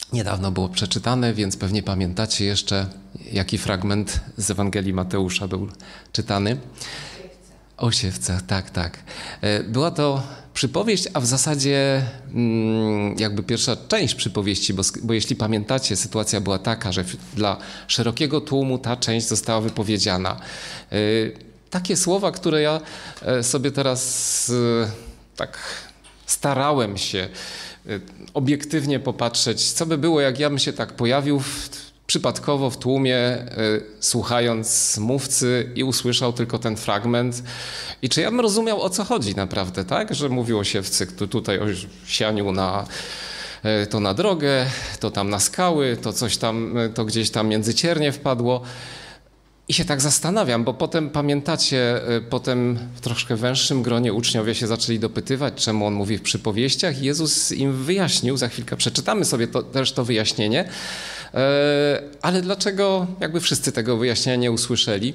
niedawno było przeczytane, więc pewnie pamiętacie jeszcze, jaki fragment z Ewangelii Mateusza był czytany. O siewcach, tak, tak. Była to przypowieść, a w zasadzie jakby pierwsza część przypowieści, bo jeśli pamiętacie, sytuacja była taka, że dla szerokiego tłumu ta część została wypowiedziana. Takie słowa, które ja sobie teraz tak starałem się obiektywnie popatrzeć, co by było, jak ja bym się tak pojawił przypadkowo w tłumie, słuchając mówcy i usłyszał tylko ten fragment. I czy ja bym rozumiał, o co chodzi naprawdę, tak? Że mówił o siewcy, tutaj o sianiu to na drogę, to tam na skały, to coś tam, to gdzieś tam między ciernie wpadło. I się tak zastanawiam, bo potem pamiętacie, potem w troszkę węższym gronie uczniowie się zaczęli dopytywać, czemu on mówi w przypowieściach. Jezus im wyjaśnił, za chwilkę przeczytamy sobie też to wyjaśnienie, ale dlaczego jakby wszyscy tego wyjaśnienia nie usłyszeli?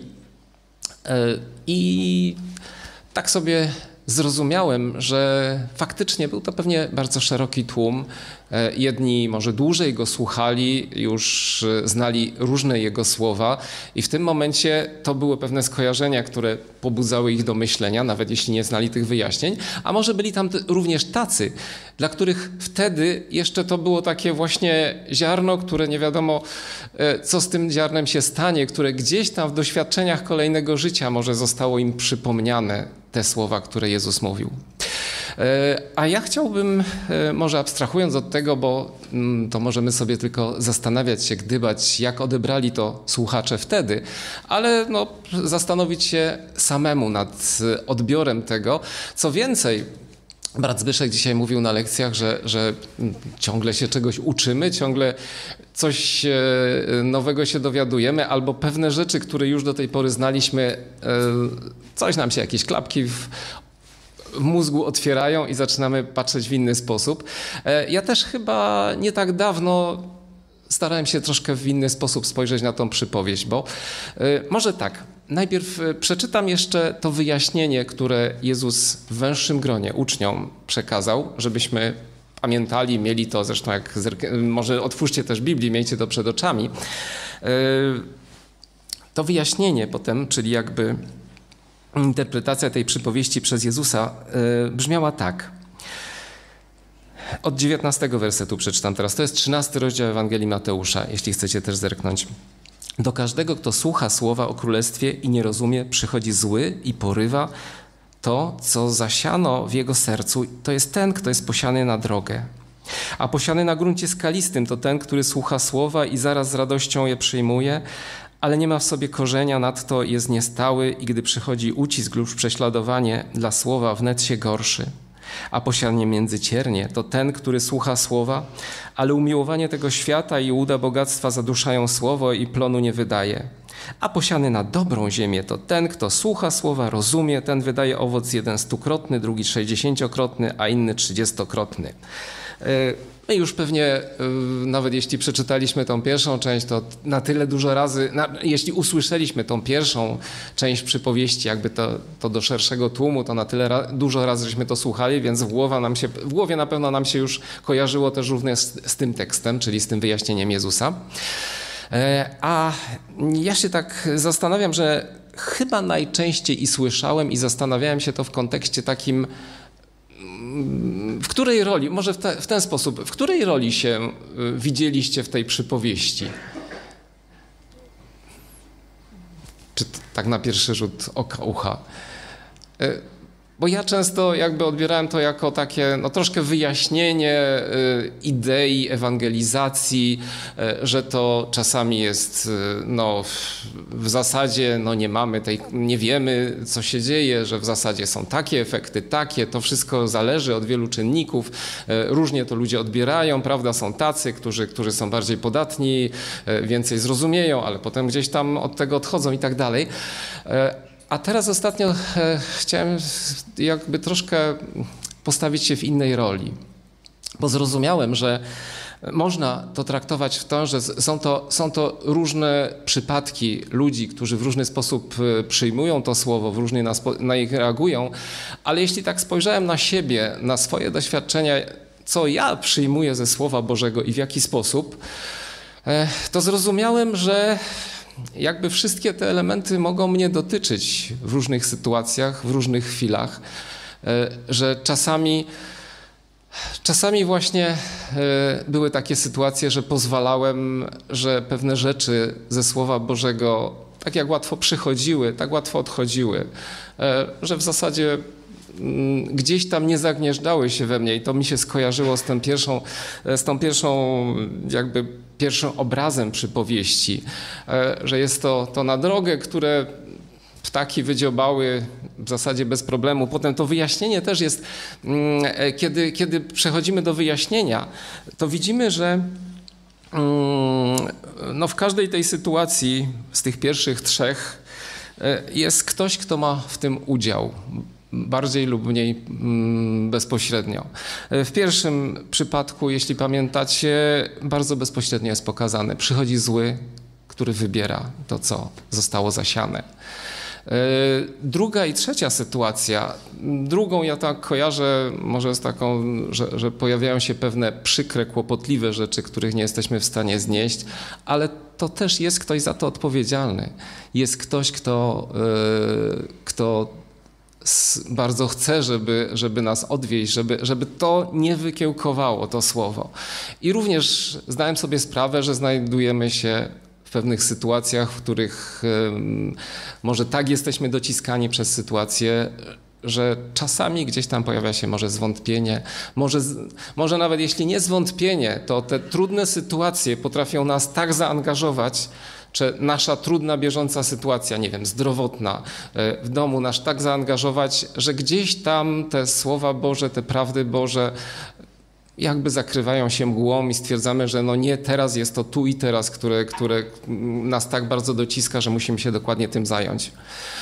I tak sobie zrozumiałem, że faktycznie był to pewnie bardzo szeroki tłum. Jedni może dłużej go słuchali, już znali różne jego słowa i w tym momencie to były pewne skojarzenia, które pobudzały ich do myślenia, nawet jeśli nie znali tych wyjaśnień. A może byli tam również tacy, dla których wtedy jeszcze to było takie właśnie ziarno, które nie wiadomo, co z tym ziarnem się stanie, które gdzieś tam w doświadczeniach kolejnego życia może zostało im przypomniane, te słowa, które Jezus mówił. A ja chciałbym, może abstrahując od tego, bo to możemy sobie tylko zastanawiać się, gdybać, jak odebrali to słuchacze wtedy, ale zastanowić się samemu nad odbiorem tego. Co więcej, brat Zbyszek dzisiaj mówił na lekcjach, że ciągle się czegoś uczymy, ciągle coś nowego się dowiadujemy, albo pewne rzeczy, które już do tej pory znaliśmy, coś nam się, jakieś klapki w mózgu otwierają i zaczynamy patrzeć w inny sposób. Ja też chyba nie tak dawno starałem się troszkę w inny sposób spojrzeć na tą przypowieść, bo może tak, najpierw przeczytam jeszcze to wyjaśnienie, które Jezus w węższym gronie uczniom przekazał, żebyśmy pamiętali, mieli to, zresztą jak może otwórzcie też Biblię, miejcie to przed oczami. To wyjaśnienie potem, czyli jakby interpretacja tej przypowieści przez Jezusa brzmiała tak. Od 19 wersetu przeczytam teraz. To jest 13 rozdział Ewangelii Mateusza, jeśli chcecie też zerknąć. Do każdego, kto słucha słowa o królestwie i nie rozumie, przychodzi zły i porywa to, co zasiano w jego sercu. To jest ten, kto jest posiany na drogę. A posiany na gruncie skalistym to ten, który słucha słowa i zaraz z radością je przyjmuje, ale nie ma w sobie korzenia, nadto jest niestały i gdy przychodzi ucisk lub prześladowanie dla słowa, wnet się gorszy. A posianie między ciernie to ten, który słucha słowa, ale umiłowanie tego świata i łuda bogactwa zaduszają słowo i plonu nie wydaje. A posiany na dobrą ziemię to ten, kto słucha słowa, rozumie, ten wydaje owoc jeden 100-krotny, drugi 60-krotny, a inny 30-krotny. My już pewnie, nawet jeśli przeczytaliśmy tą pierwszą część, to na tyle dużo razy, jeśli usłyszeliśmy tą pierwszą część przypowieści, jakby to do szerszego tłumu, to na tyle dużo razy żeśmy to słuchali, więc w głowie na pewno nam się już kojarzyło też również z tym tekstem, czyli z tym wyjaśnieniem Jezusa. A ja się tak zastanawiam, że chyba najczęściej i słyszałem i zastanawiałem się to w kontekście takim, w której roli, może w ten sposób, w której roli się widzieliście w tej przypowieści? Czy tak na pierwszy rzut oka, ucha? Bo ja często jakby odbierałem to jako takie troszkę wyjaśnienie idei ewangelizacji, że to czasami jest w zasadzie nie wiemy, co się dzieje, że w zasadzie są takie efekty, takie, to wszystko zależy od wielu czynników, różnie to ludzie odbierają, prawda, są tacy, którzy są bardziej podatni, więcej zrozumieją, ale potem gdzieś tam od tego odchodzą i tak dalej. A teraz ostatnio chciałem jakby troszkę postawić się w innej roli, bo zrozumiałem, że można to traktować w to, że są to różne przypadki ludzi, którzy w różny sposób przyjmują to słowo, w różny na nich reagują, ale jeśli tak spojrzałem na siebie, na swoje doświadczenia, co ja przyjmuję ze Słowa Bożego i w jaki sposób, to zrozumiałem, że jakby wszystkie te elementy mogą mnie dotyczyć w różnych sytuacjach, w różnych chwilach, że czasami właśnie były takie sytuacje, że pozwalałem, że pewne rzeczy ze Słowa Bożego tak jak łatwo przychodziły, tak łatwo odchodziły, że w zasadzie gdzieś tam nie zagnieżdżały się we mnie i to mi się skojarzyło z tą pierwszym obrazem przypowieści, że jest to na drogę, które ptaki wydziobały w zasadzie bez problemu. Potem to wyjaśnienie też jest, kiedy przechodzimy do wyjaśnienia, to widzimy, że no w każdej tej sytuacji z tych pierwszych trzech jest ktoś, kto ma w tym udział. Bardziej lub mniej bezpośrednio. W pierwszym przypadku, jeśli pamiętacie, bardzo bezpośrednio jest pokazane. Przychodzi zły, który wybiera to, co zostało zasiane. Druga i trzecia sytuacja. Drugą ja tak kojarzę może z taką, że pojawiają się pewne przykre, kłopotliwe rzeczy, których nie jesteśmy w stanie znieść, ale to też jest ktoś za to odpowiedzialny. Jest ktoś, kto bardzo chce, żeby nas odwieźć, żeby to nie wykiełkowało, to słowo. I również zdałem sobie sprawę, że znajdujemy się w pewnych sytuacjach, w których może tak jesteśmy dociskani przez sytuację, że czasami gdzieś tam pojawia się może zwątpienie, może nawet jeśli nie zwątpienie, to te trudne sytuacje potrafią nas tak zaangażować, czy nasza trudna, bieżąca sytuacja, nie wiem, zdrowotna w domu nas tak zaangażować, że gdzieś tam te słowa Boże, te prawdy Boże jakby zakrywają się mgłą i stwierdzamy, że no nie, teraz jest to tu i teraz, które nas tak bardzo dociska, że musimy się dokładnie tym zająć.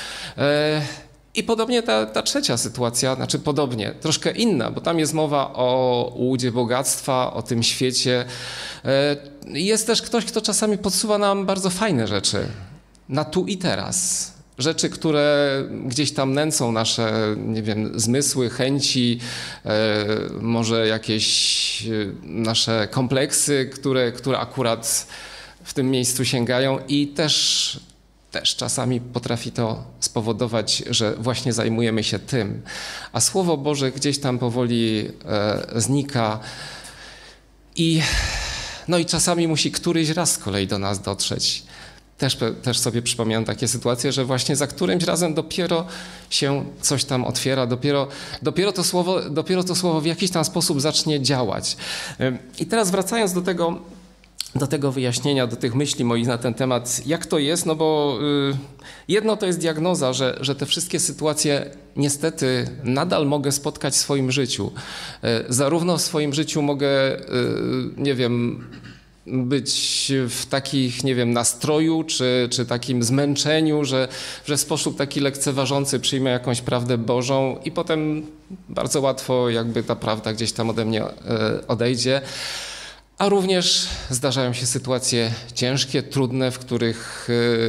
I podobnie ta trzecia sytuacja, znaczy podobnie, troszkę inna, bo tam jest mowa o łudzie bogactwa, o tym świecie. Jest też ktoś, kto czasami podsuwa nam bardzo fajne rzeczy na tu i teraz. Rzeczy, które gdzieś tam nęcą nasze, nie wiem, zmysły, chęci, może jakieś nasze kompleksy, które akurat w tym miejscu sięgają i też czasami potrafi to spowodować, że właśnie zajmujemy się tym, a Słowo Boże gdzieś tam powoli znika i czasami musi któryś raz z kolei do nas dotrzeć. Też sobie przypominam takie sytuacje, że właśnie za którymś razem dopiero się coś tam otwiera, dopiero to słowo w jakiś tam sposób zacznie działać. I teraz wracając do tego wyjaśnienia, do tych myśli moich na ten temat, jak to jest, no bo jedno to jest diagnoza, że te wszystkie sytuacje niestety nadal mogę spotkać w swoim życiu. Zarówno w swoim życiu mogę, nie wiem, być w takich, nie wiem, nastroju czy takim zmęczeniu, że w sposób taki lekceważący przyjmę jakąś prawdę Bożą i potem bardzo łatwo jakby ta prawda gdzieś tam ode mnie odejdzie. A również zdarzają się sytuacje ciężkie, trudne, w których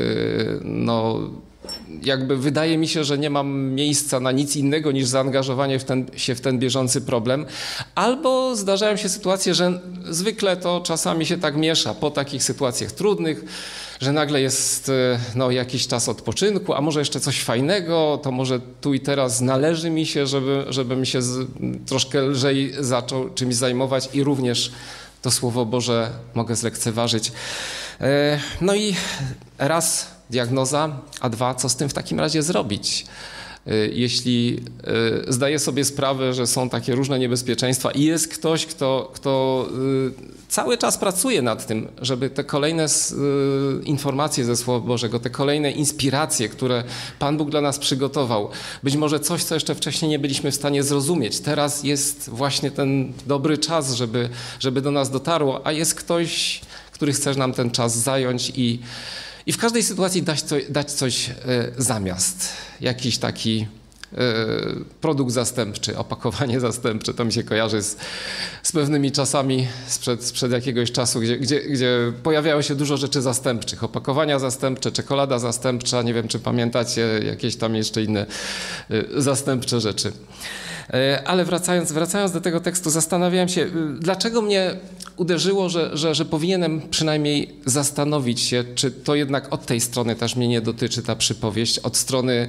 jakby wydaje mi się, że nie mam miejsca na nic innego niż zaangażowanie się w ten bieżący problem. Albo zdarzają się sytuacje, że zwykle to czasami się tak miesza po takich sytuacjach trudnych, że nagle jest jakiś czas odpoczynku, a może jeszcze coś fajnego, to może tu i teraz należy mi się, żebym się troszkę lżej zaczął czymś zajmować i również to Słowo Boże mogę zlekceważyć. No i raz diagnoza, a dwa, co z tym w takim razie zrobić? Jeśli zdaję sobie sprawę, że są takie różne niebezpieczeństwa i jest ktoś, kto cały czas pracuje nad tym, żeby te kolejne informacje ze Słowa Bożego, te kolejne inspiracje, które Pan Bóg dla nas przygotował, być może coś, co jeszcze wcześniej nie byliśmy w stanie zrozumieć. Teraz jest właśnie ten dobry czas, żeby do nas dotarło, a jest ktoś, który chce nam ten czas zająć i w każdej sytuacji dać coś zamiast. Jakiś taki produkt zastępczy, opakowanie zastępcze. To mi się kojarzy z pewnymi czasami sprzed jakiegoś czasu, gdzie pojawiało się dużo rzeczy zastępczych. Opakowania zastępcze, czekolada zastępcza, nie wiem czy pamiętacie, jakieś tam jeszcze inne zastępcze rzeczy. Ale wracając do tego tekstu, zastanawiałem się, dlaczego mnie uderzyło, że powinienem przynajmniej zastanowić się, czy to jednak od tej strony też mnie nie dotyczy ta przypowieść, od strony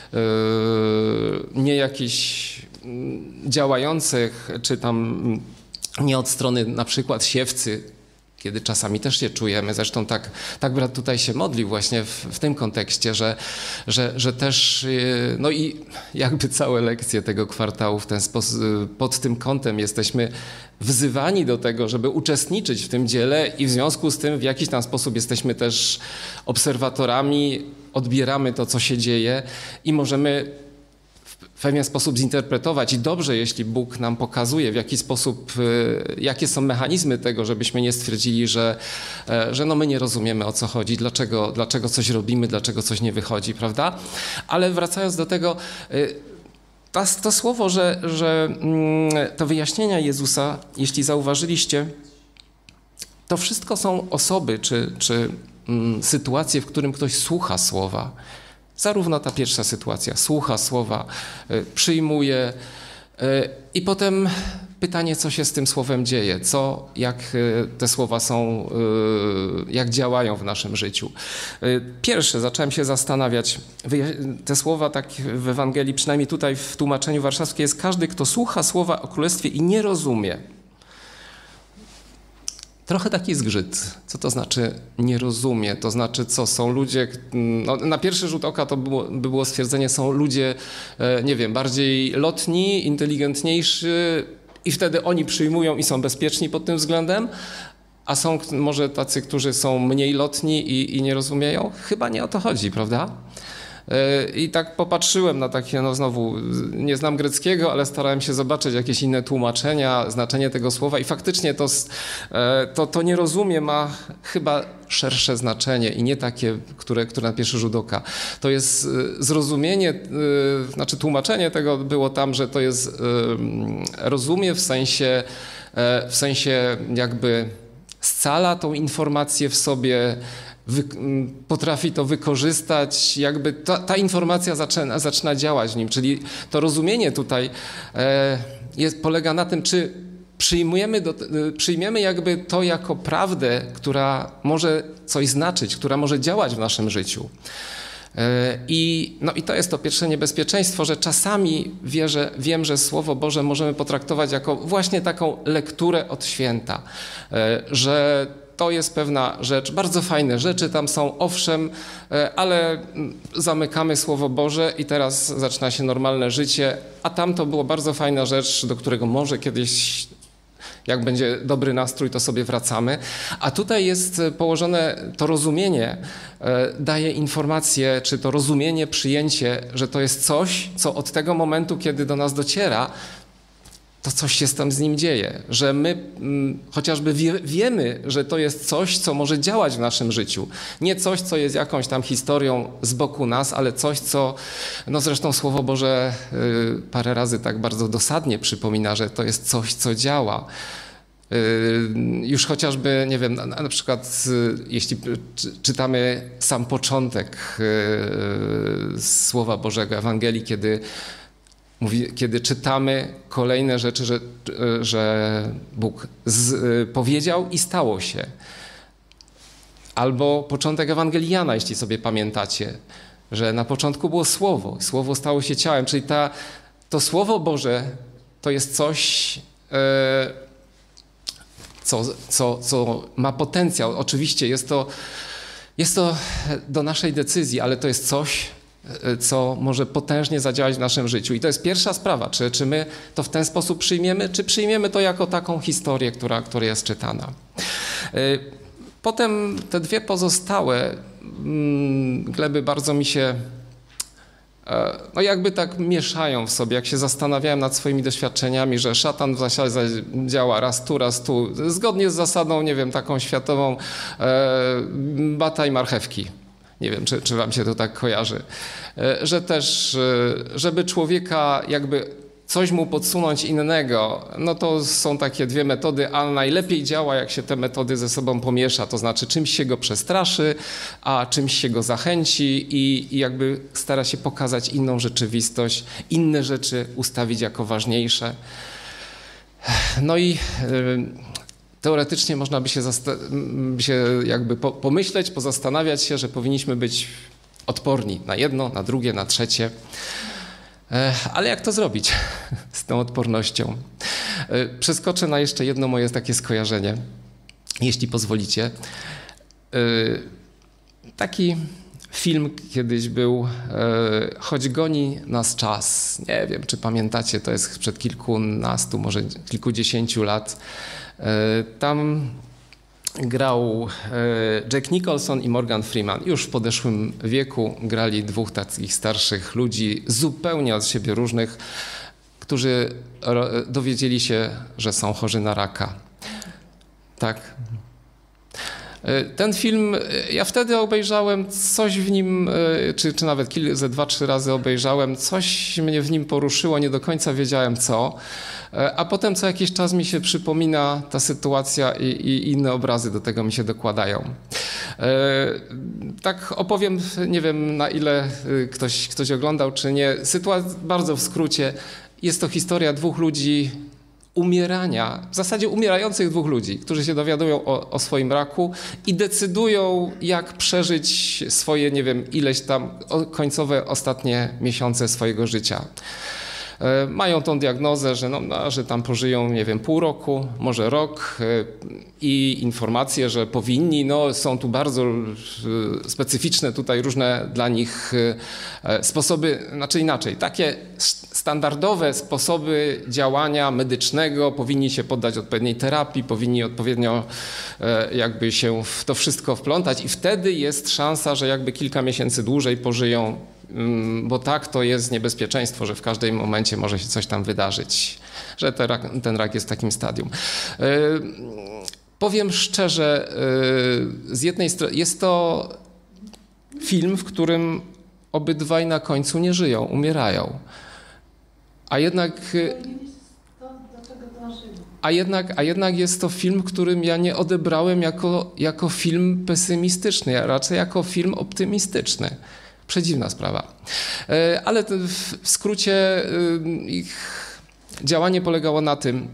nie jakichś działających, czy tam nie od strony na przykład siewcy, kiedy czasami też się czujemy. Zresztą tak brat tutaj się modlił właśnie w tym kontekście, że też, no i jakby całe lekcje tego kwartału w ten sposób, pod tym kątem jesteśmy wzywani do tego, żeby uczestniczyć w tym dziele i w związku z tym w jakiś tam sposób jesteśmy też obserwatorami, odbieramy to, co się dzieje i możemy w pewien sposób zinterpretować i dobrze, jeśli Bóg nam pokazuje, w jaki sposób, jakie są mechanizmy tego, żebyśmy nie stwierdzili, że no my nie rozumiemy, o co chodzi, dlaczego coś robimy, dlaczego coś nie wychodzi, prawda? Ale wracając do tego, to słowo, że to wyjaśnienia Jezusa, jeśli zauważyliście, to wszystko są osoby czy sytuacje, w którym ktoś słucha słowa. Zarówno ta pierwsza sytuacja, słucha słowa, przyjmuje i potem pytanie, co się z tym słowem dzieje, jak te słowa są, jak działają w naszym życiu. Pierwsze, zacząłem się zastanawiać, te słowa tak w Ewangelii, przynajmniej tutaj w tłumaczeniu warszawskim jest każdy, kto słucha słowa o Królestwie i nie rozumie. Trochę taki zgrzyt. Co to znaczy nie rozumie? To znaczy co? Są ludzie, no, na pierwszy rzut oka to by było stwierdzenie, są ludzie, nie wiem, bardziej lotni, inteligentniejsi i wtedy oni przyjmują i są bezpieczni pod tym względem, a są może tacy, którzy są mniej lotni i nie rozumieją? Chyba nie o to chodzi, prawda? I tak popatrzyłem na takie, no znowu, nie znam greckiego, ale starałem się zobaczyć jakieś inne tłumaczenia, znaczenie tego słowa i faktycznie to nie rozumie ma chyba szersze znaczenie i nie takie, które na pierwszy rzut oka. To jest zrozumienie, znaczy tłumaczenie tego było tam, że to jest rozumie w sensie jakby scala tą informację w sobie, potrafi to wykorzystać, jakby ta informacja zaczyna działać w nim, czyli to rozumienie tutaj polega na tym, czy przyjmiemy jakby to jako prawdę, która może coś znaczyć, która może działać w naszym życiu. I to jest to pierwsze niebezpieczeństwo, że czasami wiem, że Słowo Boże możemy potraktować jako właśnie taką lekturę od święta, że to jest pewna rzecz, bardzo fajne rzeczy tam są, owszem, ale zamykamy Słowo Boże i teraz zaczyna się normalne życie, a tam to była bardzo fajna rzecz, do którego może kiedyś, jak będzie dobry nastrój, to sobie wracamy. A tutaj jest położone to rozumienie, daje informację, czy to rozumienie, przyjęcie, że to jest coś, co od tego momentu, kiedy do nas dociera, to coś się tam z nim dzieje, że my chociażby wiemy, że to jest coś, co może działać w naszym życiu. Nie coś, co jest jakąś tam historią z boku nas, ale coś, co, no zresztą Słowo Boże parę razy tak bardzo dosadnie przypomina, że to jest coś, co działa. Już chociażby, nie wiem, na przykład jeśli czytamy sam początek Słowa Bożego, Ewangelii, kiedy czytamy kolejne rzeczy, że Bóg powiedział i stało się. Albo początek Ewangelii Jana, jeśli sobie pamiętacie, że na początku było Słowo, Słowo stało się ciałem, czyli to Słowo Boże to jest coś, co ma potencjał. Oczywiście jest to do naszej decyzji, ale to jest coś, co może potężnie zadziałać w naszym życiu. I to jest pierwsza sprawa, czy my to w ten sposób przyjmiemy, czy przyjmiemy to jako taką historię, która jest czytana. Potem te dwie pozostałe gleby bardzo mi się no jakby tak mieszają w sobie, jak się zastanawiałem nad swoimi doświadczeniami, że szatan w zasadzie działa raz tu, zgodnie z zasadą, nie wiem, taką światową bata i marchewki. Nie wiem, czy wam się to tak kojarzy. Że też, żeby człowieka jakby coś mu podsunąć innego, no to są takie dwie metody, a najlepiej działa, jak się te metody ze sobą pomiesza, to znaczy czymś się go przestraszy, a czymś się go zachęci i jakby stara się pokazać inną rzeczywistość, inne rzeczy ustawić jako ważniejsze. No i teoretycznie można by się jakby pomyśleć, pozastanawiać się, że powinniśmy być odporni na jedno, na drugie, na trzecie. Ale jak to zrobić z tą odpornością? Przeskoczę na jeszcze jedno moje takie skojarzenie, jeśli pozwolicie. Taki film kiedyś był Choć goni nas czas. Nie wiem, czy pamiętacie, to jest sprzed kilkunastu, może kilkudziesięciu lat. Tam grał Jack Nicholson i Morgan Freeman. Już w podeszłym wieku grali dwóch takich starszych ludzi, zupełnie od siebie różnych, którzy dowiedzieli się, że są chorzy na raka. Tak. Ten film, ja wtedy obejrzałem coś w nim, czy nawet ze 2-3 razy obejrzałem, coś mnie w nim poruszyło, nie do końca wiedziałem co, a potem co jakiś czas mi się przypomina ta sytuacja i inne obrazy do tego mi się dokładają. Tak opowiem, nie wiem na ile ktoś oglądał czy nie, sytuacja bardzo w skrócie, jest to historia dwóch ludzi, umierania, w zasadzie umierających dwóch ludzi, którzy się dowiadują o swoim raku i decydują, jak przeżyć swoje, nie wiem, ileś tam końcowe, ostatnie miesiące swojego życia. Mają tą diagnozę, że tam pożyją, nie wiem, pół roku, może rok i informacje, że powinni, są tu bardzo specyficzne tutaj różne dla nich sposoby, znaczy inaczej, takie standardowe sposoby działania medycznego, powinni się poddać odpowiedniej terapii, powinni odpowiednio jakby się w to wszystko wplątać i wtedy jest szansa, że jakby kilka miesięcy dłużej pożyją, bo tak to jest niebezpieczeństwo, że w każdym momencie może się coś tam wydarzyć, że ten rak jest w takim stadium. Powiem szczerze, z jednej strony jest to film, w którym obydwaj na końcu nie żyją, umierają. A jednak jest to film, którym ja nie odebrałem jako film pesymistyczny, a raczej jako film optymistyczny. Przedziwna sprawa. Ale w skrócie ich działanie polegało na tym,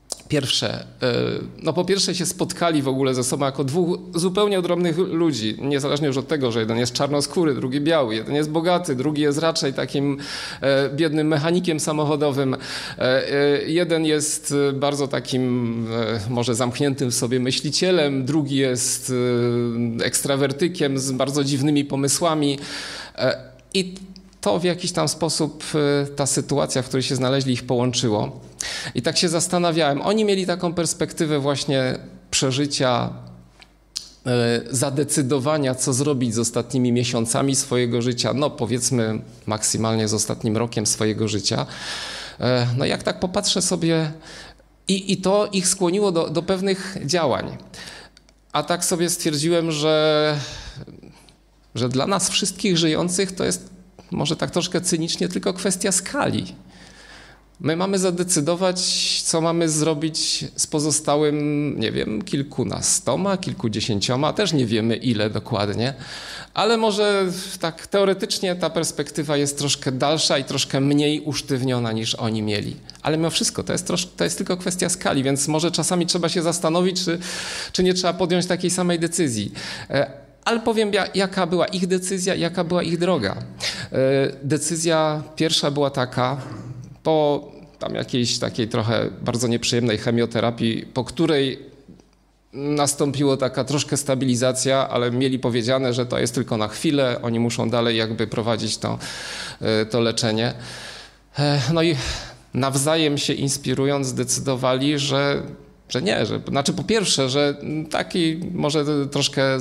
po pierwsze się spotkali w ogóle ze sobą jako dwóch zupełnie odrębnych ludzi, niezależnie już od tego, że jeden jest czarnoskóry, drugi biały, jeden jest bogaty, drugi jest raczej takim biednym mechanikiem samochodowym, jeden jest bardzo takim może zamkniętym w sobie myślicielem, drugi jest ekstrawertykiem z bardzo dziwnymi pomysłami i to w jakiś tam sposób ta sytuacja, w której się znaleźli, ich połączyło. I tak się zastanawiałem. Oni mieli taką perspektywę właśnie przeżycia, zadecydowania, co zrobić z ostatnimi miesiącami swojego życia, powiedzmy maksymalnie z ostatnim rokiem swojego życia. Jak tak popatrzę sobie i to ich skłoniło do pewnych działań. A tak sobie stwierdziłem, że dla nas wszystkich żyjących to jest może tak troszkę cynicznie tylko kwestia skali. My mamy zadecydować, co mamy zrobić z pozostałym, nie wiem, kilkunastoma, kilkudziesięcioma, też nie wiemy ile dokładnie, ale może tak teoretycznie ta perspektywa jest troszkę dalsza i troszkę mniej usztywniona niż oni mieli. Ale mimo wszystko to jest tylko kwestia skali, więc może czasami trzeba się zastanowić, czy nie trzeba podjąć takiej samej decyzji. Ale powiem, jaka była ich decyzja, jaka była ich droga. Decyzja pierwsza była taka, po tam jakiejś takiej trochę bardzo nieprzyjemnej chemioterapii, po której nastąpiła taka troszkę stabilizacja, ale mieli powiedziane, że to jest tylko na chwilę, oni muszą dalej jakby prowadzić to leczenie. I nawzajem się inspirując zdecydowali, że znaczy po pierwsze, że taki może troszkę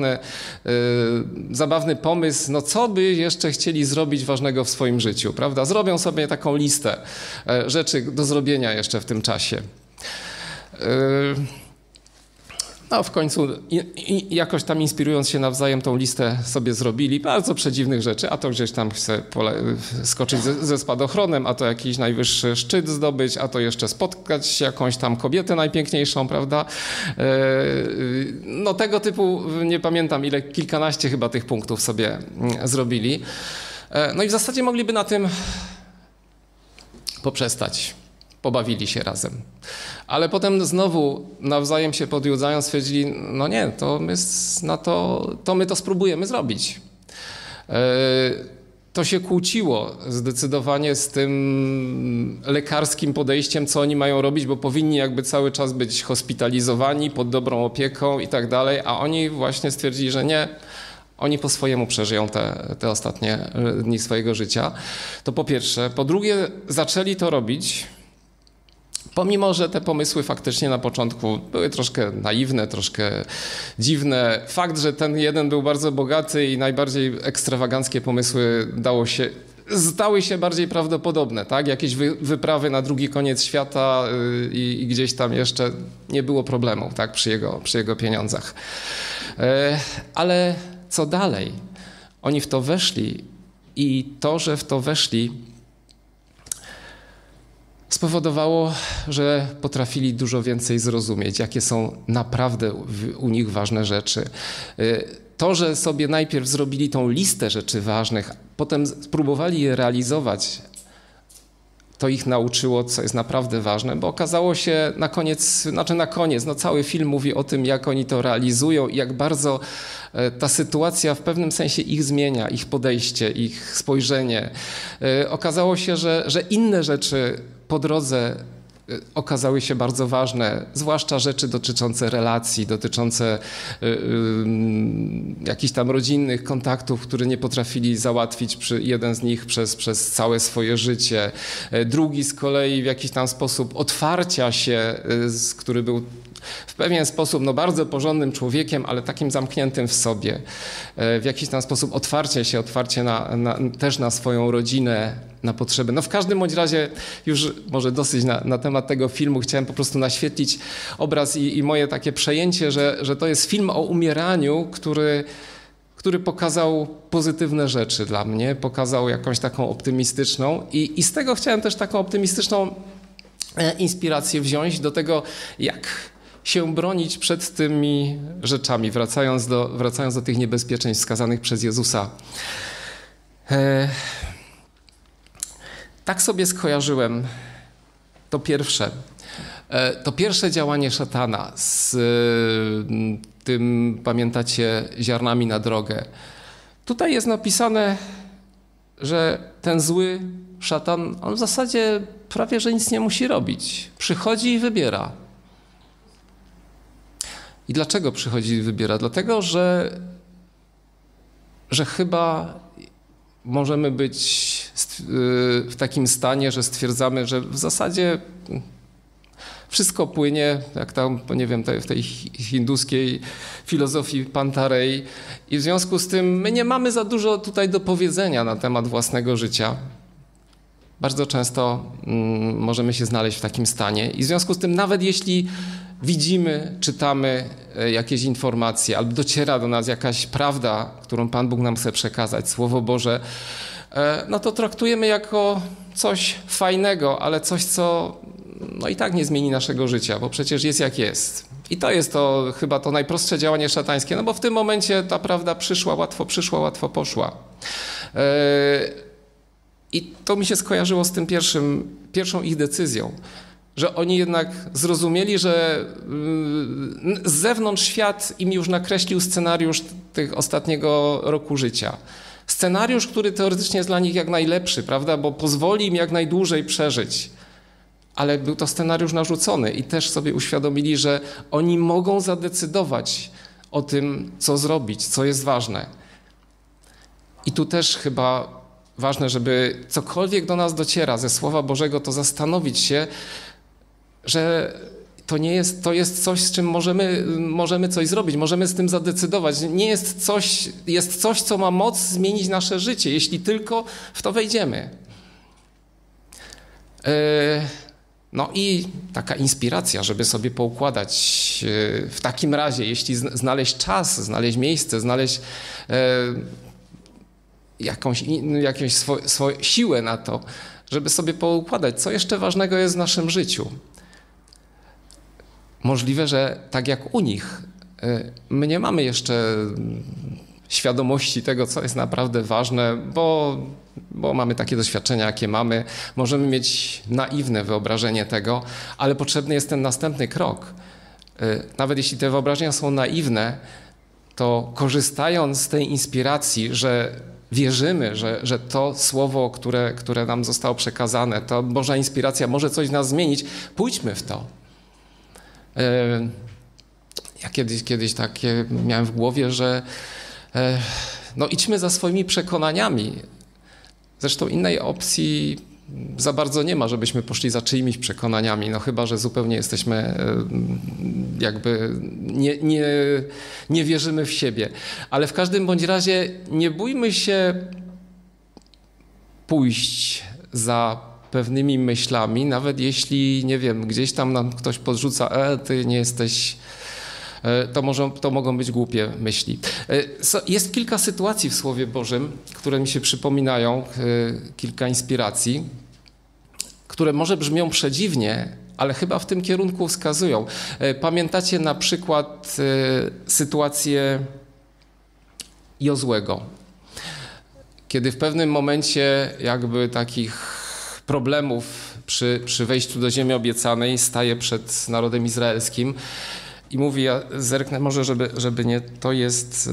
zabawny pomysł, co by jeszcze chcieli zrobić ważnego w swoim życiu, prawda? Zrobią sobie taką listę rzeczy do zrobienia jeszcze w tym czasie. A w końcu jakoś tam inspirując się nawzajem tą listę sobie zrobili bardzo przedziwnych rzeczy, a to gdzieś tam chce skoczyć ze spadochronem, a to jakiś najwyższy szczyt zdobyć, a to jeszcze spotkać jakąś tam kobietę najpiękniejszą, prawda? No tego typu, nie pamiętam ile, kilkanaście chyba tych punktów sobie zrobili. No i w zasadzie mogliby na tym poprzestać. Pobawili się razem. Ale potem znowu nawzajem się podjudzają, stwierdzili, no nie, to my to spróbujemy zrobić. To się kłóciło zdecydowanie z tym lekarskim podejściem, co oni mają robić, bo powinni jakby cały czas być hospitalizowani pod dobrą opieką i tak dalej, a oni właśnie stwierdzili, że nie, oni po swojemu przeżyją te ostatnie dni swojego życia. To po pierwsze. Po drugie, zaczęli to robić, pomimo że te pomysły faktycznie na początku były troszkę naiwne, troszkę dziwne. Fakt, że ten jeden był bardzo bogaty i najbardziej ekstrawaganckie pomysły stały się bardziej prawdopodobne, tak? Jakieś wyprawy na drugi koniec świata i gdzieś tam jeszcze nie było problemu, tak? Przy jego pieniądzach. Ale co dalej? Oni w to weszli i to, że w to weszli, spowodowało, że potrafili dużo więcej zrozumieć, jakie są naprawdę u nich ważne rzeczy. To, że sobie najpierw zrobili tą listę rzeczy ważnych, potem spróbowali je realizować, to ich nauczyło, co jest naprawdę ważne, bo okazało się na koniec, cały film mówi o tym, jak oni to realizują i jak bardzo ta sytuacja w pewnym sensie ich zmienia, ich podejście, ich spojrzenie. Okazało się, że inne rzeczy po drodze okazały się bardzo ważne, zwłaszcza rzeczy dotyczące relacji, dotyczące jakichś tam rodzinnych kontaktów, które nie potrafili załatwić jeden z nich przez całe swoje życie. Drugi z kolei w jakiś tam sposób otwarcia się, który był w pewien sposób bardzo porządnym człowiekiem, ale takim zamkniętym w sobie. W jakiś tam sposób otwarcie też na swoją rodzinę, na potrzeby. No w każdym bądź razie już może dosyć na temat tego filmu. Chciałem po prostu naświetlić obraz i moje takie przejęcie, że to jest film o umieraniu, który pokazał pozytywne rzeczy dla mnie, pokazał jakąś taką optymistyczną i z tego chciałem też taką optymistyczną inspirację wziąć do tego, jak się bronić przed tymi rzeczami, wracając do tych niebezpieczeństw wskazanych przez Jezusa. Tak sobie skojarzyłem to pierwsze działanie szatana z tym, pamiętacie, ziarnami na drogę. Tutaj jest napisane, że ten zły szatan, on w zasadzie prawie, że nic nie musi robić. Przychodzi i wybiera. I dlaczego przychodzi i wybiera? Dlatego, że chyba możemy być w takim stanie, że stwierdzamy, że w zasadzie wszystko płynie, jak tam, nie wiem, w tej hinduskiej filozofii Pantarei i w związku z tym my nie mamy za dużo tutaj do powiedzenia na temat własnego życia. Bardzo często możemy się znaleźć w takim stanie i w związku z tym nawet jeśli widzimy, czytamy jakieś informacje albo dociera do nas jakaś prawda, którą Pan Bóg nam chce przekazać, Słowo Boże, no to traktujemy jako coś fajnego, ale coś, co i tak nie zmieni naszego życia, bo przecież jest jak jest. I to jest chyba to najprostsze działanie szatańskie, no bo w tym momencie ta prawda przyszła, łatwo poszła. I to mi się skojarzyło z tym pierwszą ich decyzją, że oni jednak zrozumieli, że z zewnątrz świat im już nakreślił scenariusz tych ostatniego roku życia. Scenariusz, który teoretycznie jest dla nich jak najlepszy, prawda, bo pozwoli im jak najdłużej przeżyć. Ale był to scenariusz narzucony i też sobie uświadomili, że oni mogą zadecydować o tym, co zrobić, co jest ważne. I tu też chyba ważne, żeby cokolwiek do nas dociera ze Słowa Bożego, to zastanowić się, że to jest coś, z czym możemy coś zrobić, możemy z tym zadecydować. Nie jest coś, co ma moc zmienić nasze życie, jeśli tylko w to wejdziemy. No i taka inspiracja, żeby sobie poukładać w takim razie, jeśli znaleźć czas, znaleźć miejsce, znaleźć jakąś siłę na to, żeby sobie poukładać, co jeszcze ważnego jest w naszym życiu. Możliwe, że tak jak u nich, my nie mamy jeszcze świadomości tego, co jest naprawdę ważne, bo mamy takie doświadczenia, jakie mamy. Możemy mieć naiwne wyobrażenie tego, ale potrzebny jest ten następny krok. Nawet jeśli te wyobrażenia są naiwne, to korzystając z tej inspiracji, że wierzymy, że to słowo, które nam zostało przekazane, to Boża inspiracja może coś w nas zmienić, pójdźmy w to. Ja kiedyś takie miałem w głowie, że no idźmy za swoimi przekonaniami. Zresztą innej opcji za bardzo nie ma, żebyśmy poszli za czyimiś przekonaniami, no chyba że zupełnie jesteśmy jakby nie wierzymy w siebie. Ale w każdym bądź razie nie bójmy się pójść za pewnymi myślami, nawet jeśli, nie wiem, gdzieś tam nam ktoś podrzuca, ty nie jesteś, to mogą być głupie myśli. Jest kilka sytuacji w Słowie Bożym, które mi się przypominają, kilka inspiracji, które może brzmią przedziwnie, ale chyba w tym kierunku wskazują. Pamiętacie na przykład sytuację Jozłego, kiedy w pewnym momencie jakby takich problemów przy wejściu do ziemi obiecanej staje przed narodem izraelskim i mówi, ja zerknę może, żeby nie, to jest...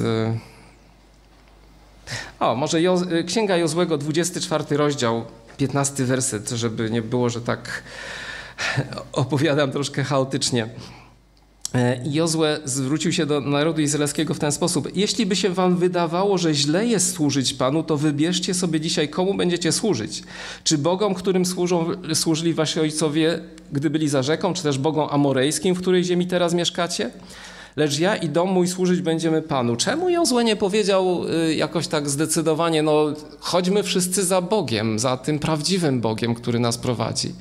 może Księga Jozłego, 24 rozdział, 15 werset, żeby nie było, że tak opowiadam troszkę chaotycznie. Jozue zwrócił się do narodu izraelskiego w ten sposób. Jeśli by się wam wydawało, że źle jest służyć Panu, to wybierzcie sobie dzisiaj, komu będziecie służyć. Czy bogom, którym służyli wasi ojcowie, gdy byli za rzeką, czy też bogom amorejskim, w której ziemi teraz mieszkacie? Lecz ja i dom mój służyć będziemy Panu. Czemu Jozue nie powiedział jakoś tak zdecydowanie, no chodźmy wszyscy za Bogiem, za tym prawdziwym Bogiem, który nas prowadzi?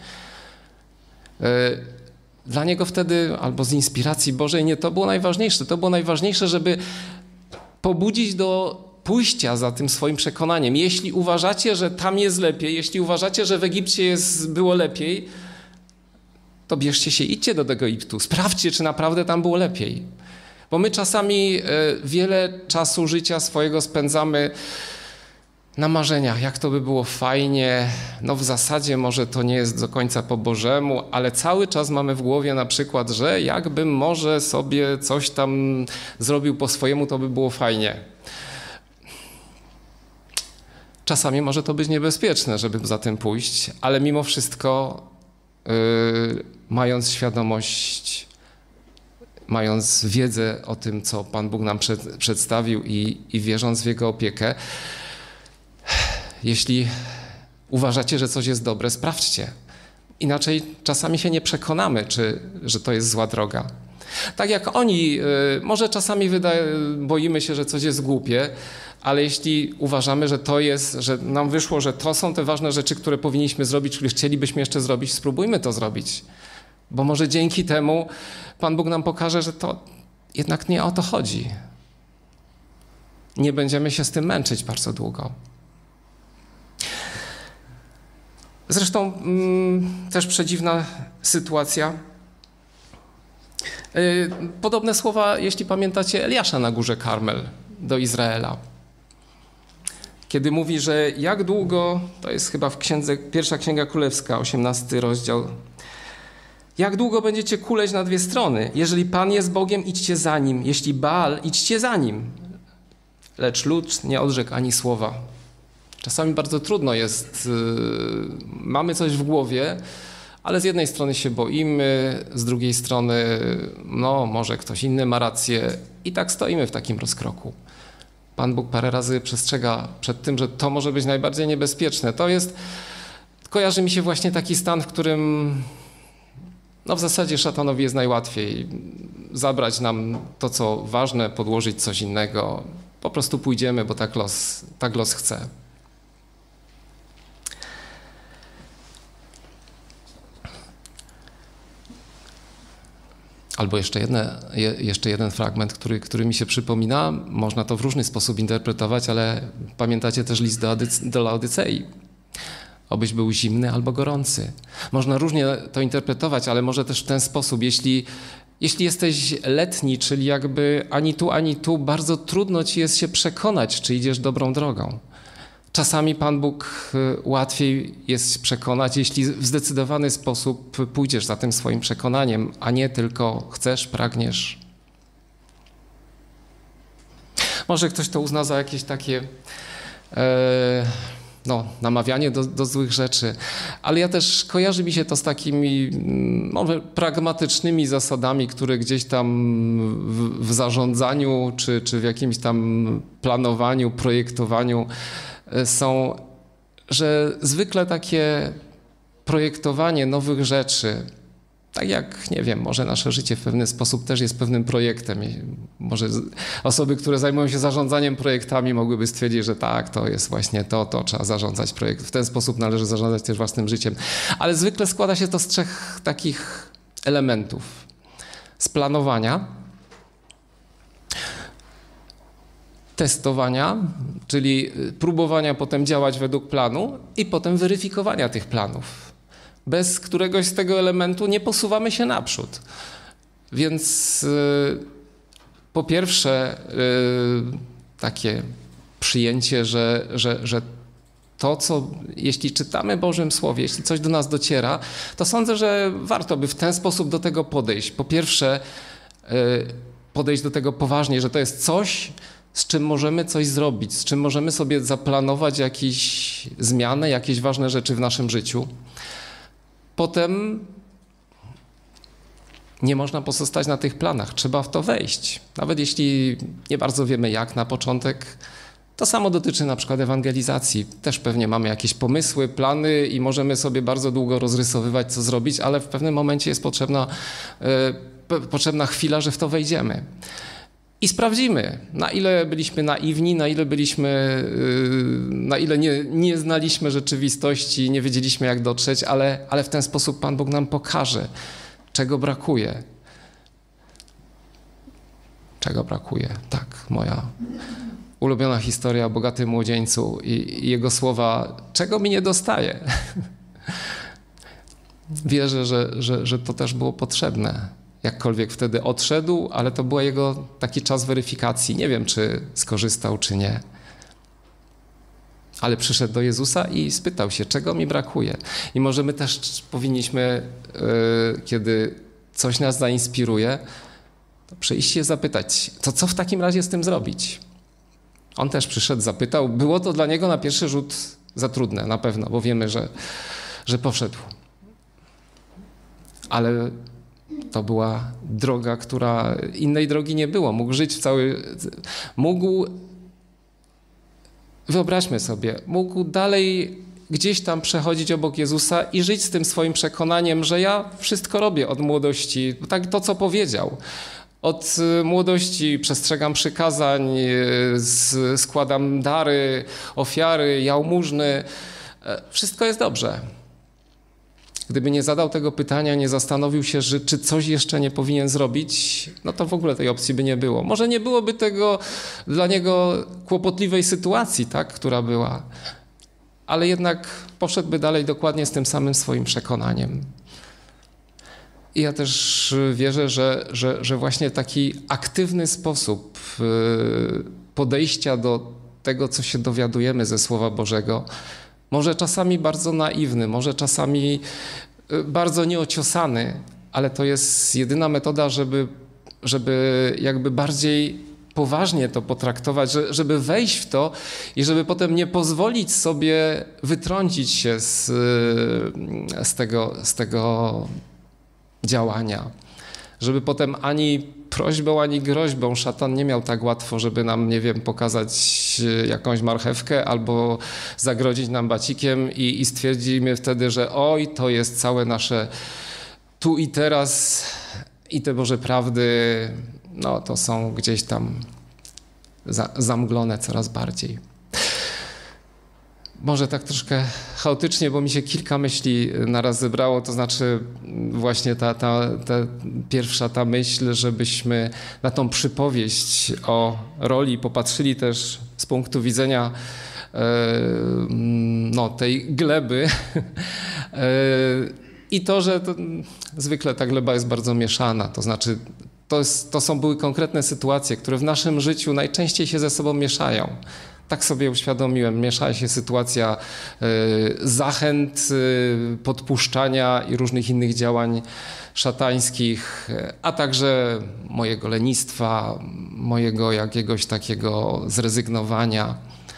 Dla niego wtedy, albo z inspiracji Bożej, nie to było najważniejsze. To było najważniejsze, żeby pobudzić do pójścia za tym swoim przekonaniem. Jeśli uważacie, że tam jest lepiej, jeśli uważacie, że w Egipcie było lepiej, to bierzcie się, idźcie do tego Egiptu. Sprawdźcie, czy naprawdę tam było lepiej. Bo my czasami wiele czasu życia swojego spędzamy na marzeniach, jak to by było fajnie, no w zasadzie może to nie jest do końca po Bożemu, ale cały czas mamy w głowie na przykład, że jakbym może sobie coś tam zrobił po swojemu, to by było fajnie. Czasami może to być niebezpieczne, żeby za tym pójść, ale mimo wszystko mając świadomość, mając wiedzę o tym, co Pan Bóg nam przedstawił i wierząc w Jego opiekę, jeśli uważacie, że coś jest dobre, sprawdźcie. Inaczej czasami się nie przekonamy, że to jest zła droga. Tak jak oni, może czasami boimy się, że coś jest głupie, ale jeśli uważamy, że to jest, że nam wyszło, że to są te ważne rzeczy, które powinniśmy zrobić, które chcielibyśmy jeszcze zrobić, spróbujmy to zrobić. Bo może dzięki temu Pan Bóg nam pokaże, że to jednak nie o to chodzi. Nie będziemy się z tym męczyć bardzo długo. Zresztą też przedziwna sytuacja. Podobne słowa, jeśli pamiętacie, Eliasza na górze Karmel do Izraela. Kiedy mówi, że jak długo, to jest chyba w pierwsza Księga Królewska, 18 rozdział, jak długo będziecie kuleć na dwie strony? Jeżeli Pan jest Bogiem, idźcie za Nim. Jeśli Baal, idźcie za Nim. Lecz lud nie odrzekł ani słowa. Czasami bardzo trudno jest, mamy coś w głowie, ale z jednej strony się boimy, z drugiej strony, no może ktoś inny ma rację i tak stoimy w takim rozkroku. Pan Bóg parę razy przestrzega przed tym, że to może być najbardziej niebezpieczne. Kojarzy mi się właśnie taki stan, w którym no w zasadzie szatanowi jest najłatwiej zabrać nam to, co ważne, podłożyć coś innego. Po prostu pójdziemy, bo tak los chce. Albo jeszcze jeden fragment, który mi się przypomina. Można to w różny sposób interpretować, ale pamiętacie też list do Laodycei. Obyś był zimny albo gorący. Można różnie to interpretować, ale może też w ten sposób. Jeśli jesteś letni, czyli jakby ani tu, bardzo trudno ci jest się przekonać, czy idziesz dobrą drogą. Czasami Pan Bóg łatwiej jest przekonać, jeśli w zdecydowany sposób pójdziesz za tym swoim przekonaniem, a nie tylko chcesz, pragniesz. Może ktoś to uzna za jakieś takie namawianie do złych rzeczy, ale ja też kojarzy mi się to z takimi może pragmatycznymi zasadami, które gdzieś tam w zarządzaniu czy w jakimś tam planowaniu, projektowaniu są, że zwykle takie projektowanie nowych rzeczy, tak jak, nie wiem, może nasze życie w pewien sposób też jest pewnym projektem. Może osoby, które zajmują się zarządzaniem projektami, mogłyby stwierdzić, że tak, to jest właśnie to trzeba zarządzać projekt. W ten sposób należy zarządzać też własnym życiem. Ale zwykle składa się to z 3 takich elementów. Z planowania, testowania, czyli próbowania potem działać według planu i potem weryfikowania tych planów. Bez któregoś z tego elementu nie posuwamy się naprzód. Więc po pierwsze takie przyjęcie, że to, co jeśli czytamy w Bożym Słowie, jeśli coś do nas dociera, to sądzę, że warto by w ten sposób do tego podejść. Po pierwsze podejść do tego poważnie, że to jest coś, z czym możemy coś zrobić, z czym możemy sobie zaplanować jakieś zmiany, jakieś ważne rzeczy w naszym życiu. Potem nie można pozostać na tych planach, trzeba w to wejść. Nawet jeśli nie bardzo wiemy jak na początek, to samo dotyczy na przykład ewangelizacji. Też pewnie mamy jakieś pomysły, plany i możemy sobie bardzo długo rozrysowywać, co zrobić, ale w pewnym momencie jest potrzebna chwila, że w to wejdziemy. I sprawdzimy, na ile byliśmy naiwni, na ile nie znaliśmy rzeczywistości, nie wiedzieliśmy jak dotrzeć, ale w ten sposób Pan Bóg nam pokaże, czego brakuje. Czego brakuje? Tak, moja ulubiona historia o bogatym młodzieńcu i jego słowa, czego mi nie dostaje. Wierzę, że to też było potrzebne. Jakkolwiek wtedy odszedł, ale to był jego taki czas weryfikacji. Nie wiem, czy skorzystał, czy nie. Ale przyszedł do Jezusa i spytał się, czego mi brakuje. I może my też powinniśmy, kiedy coś nas zainspiruje, to przyjść się zapytać, to co w takim razie z tym zrobić? On też przyszedł, zapytał. Było to dla niego na pierwszy rzut za trudne, na pewno, bo wiemy, że poszedł. Ale to była droga, która innej drogi nie było. Wyobraźmy sobie, mógł dalej gdzieś tam przechodzić obok Jezusa i żyć z tym swoim przekonaniem, że ja wszystko robię od młodości, tak to, co powiedział. Od młodości przestrzegam przykazań, składam dary, ofiary, jałmużny. Wszystko jest dobrze. Gdyby nie zadał tego pytania, nie zastanowił się, czy coś jeszcze nie powinien zrobić, no to w ogóle tej opcji by nie było. Może nie byłoby tego dla niego kłopotliwej sytuacji, tak, która była, ale jednak poszedłby dalej dokładnie z tym samym swoim przekonaniem. I ja też wierzę, że właśnie taki aktywny sposób podejścia do tego, co się dowiadujemy ze Słowa Bożego, może czasami bardzo naiwny, może czasami bardzo nieociosany, ale to jest jedyna metoda, żeby jakby bardziej poważnie to potraktować, żeby wejść w to i żeby potem nie pozwolić sobie wytrącić się z tego działania. Żeby potem ani prośbą, ani groźbą szatan nie miał tak łatwo, żeby nam, nie wiem, pokazać jakąś marchewkę albo zagrodzić nam bacikiem i stwierdzimy wtedy, że oj, to jest całe nasze tu i teraz i te Boże prawdy, no to są gdzieś tam zamglone coraz bardziej. Może tak troszkę chaotycznie, bo mi się kilka myśli naraz zebrało, to znaczy właśnie ta pierwsza ta myśl, żebyśmy na tą przypowieść o roli popatrzyli też z punktu widzenia tej gleby i to, że zwykle ta gleba jest bardzo mieszana, to znaczy były konkretne sytuacje, które w naszym życiu najczęściej się ze sobą mieszają. Tak sobie uświadomiłem, miesza się sytuacja zachęt, podpuszczania i różnych innych działań szatańskich, a także mojego lenistwa, mojego jakiegoś takiego zrezygnowania.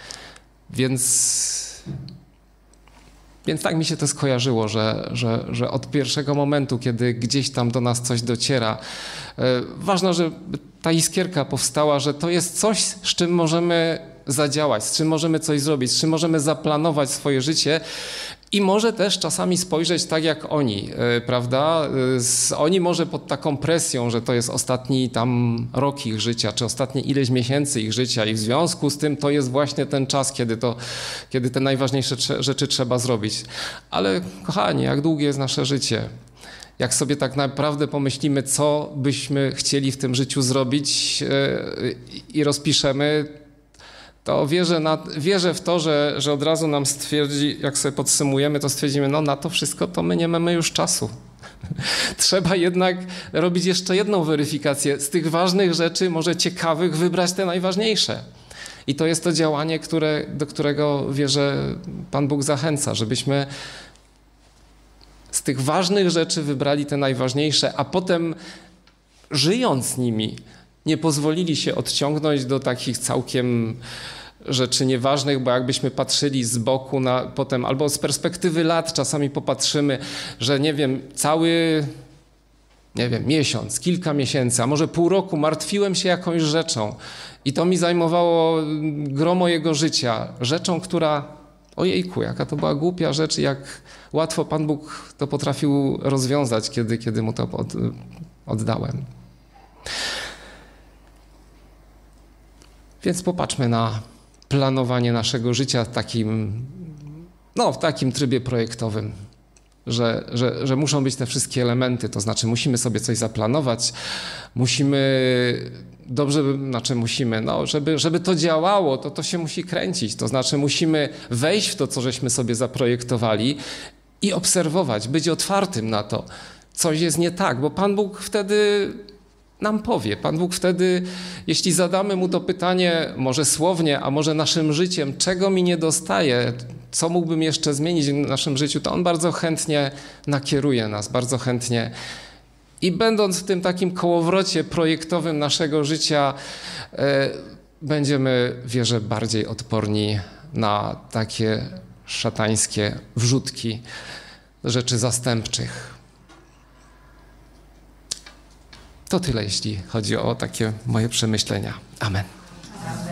Więc tak mi się to skojarzyło, że od pierwszego momentu, kiedy gdzieś tam do nas coś dociera, ważne, że ta iskierka powstała, że to jest coś, z czym możemy zadziałać, z czym możemy coś zrobić, z czym możemy zaplanować swoje życie i może też czasami spojrzeć tak jak oni, prawda? Oni może pod taką presją, że to jest ostatni tam rok ich życia, czy ostatnie ileś miesięcy ich życia i w związku z tym to jest właśnie ten czas, kiedy te najważniejsze rzeczy trzeba zrobić. Ale kochani, jak długie jest nasze życie? Jak sobie tak naprawdę pomyślimy, co byśmy chcieli w tym życiu zrobić i rozpiszemy, to wierzę w to, że od razu nam stwierdzi, jak sobie podsumujemy, to stwierdzimy, na to wszystko to my nie mamy już czasu. Trzeba jednak robić jeszcze jedną weryfikację. Z tych ważnych rzeczy, może ciekawych, wybrać te najważniejsze. I to jest to działanie, do którego wierzę Pan Bóg zachęca, żebyśmy z tych ważnych rzeczy wybrali te najważniejsze, a potem żyjąc nimi nie pozwolili się odciągnąć do takich całkiem rzeczy nieważnych, bo jakbyśmy patrzyli z boku potem albo z perspektywy lat czasami popatrzymy, że cały miesiąc, kilka miesięcy, a może pół roku martwiłem się jakąś rzeczą i to mi zajmowało gro mojego życia. Rzeczą, która, ojejku, jaka to była głupia rzecz, jak łatwo Pan Bóg to potrafił rozwiązać, kiedy mu to oddałem. Więc popatrzmy na planowanie naszego życia w takim trybie projektowym, że muszą być te wszystkie elementy, to znaczy musimy sobie coś zaplanować, żeby to działało, to się musi kręcić, to znaczy musimy wejść w to, co żeśmy sobie zaprojektowali i obserwować, być otwartym na to, coś jest nie tak, bo Pan Bóg wtedy nam powie. Pan Bóg wtedy, jeśli zadamy Mu to pytanie, może słownie, a może naszym życiem, czego mi nie dostaje, co mógłbym jeszcze zmienić w naszym życiu, to On bardzo chętnie nakieruje nas, bardzo chętnie. I będąc w tym takim kołowrocie projektowym naszego życia, będziemy, wierzę, bardziej odporni na takie szatańskie wrzutki rzeczy zastępczych. To tyle, jeśli chodzi o takie moje przemyślenia. Amen.